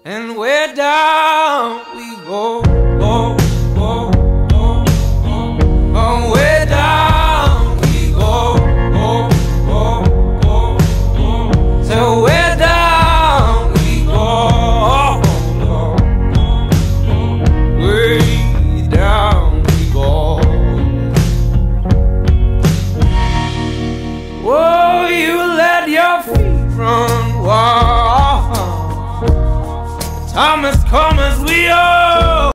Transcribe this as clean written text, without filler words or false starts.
and way down we go, go, go, go, go. Oh, way down we go, go, go, go, go. So way down we go, way down we go. Oh, you let your feet run wild. Time has come as we are.